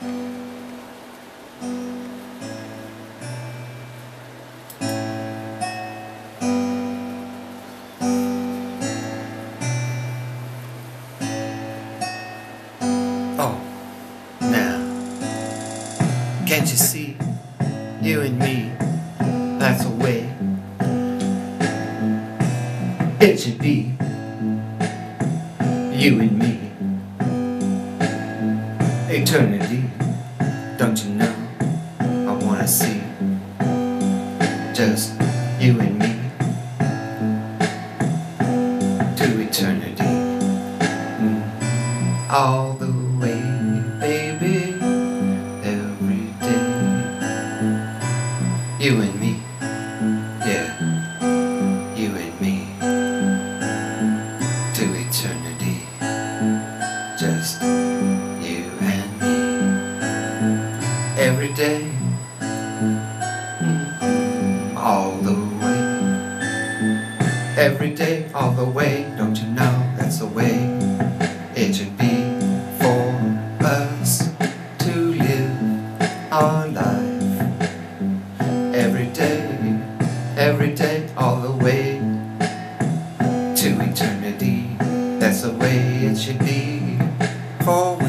Oh, now, can't you see, you and me, that's the way it should be, you and me, eternity, don't you know, I wanna see, just you and me, to eternity, all the way, baby, every day, you and me, yeah, you and me, to eternity, just you and me, every day, all the way, every day, all the way, don't you know, that's the way it should be for us to live our life, every day, all the way to eternity, that's the way it should be for